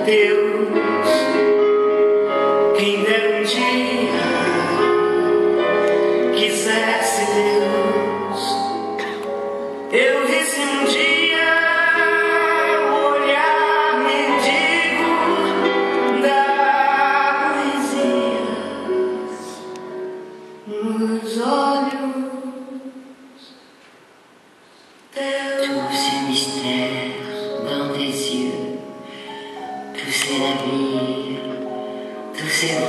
Deus, quem dera um dia quisesse Deus, eu risque um dia o olhar mendigo da poesia nos olhos teus. Tout ce mystère dans tes yeux, tous ces navires, tous ces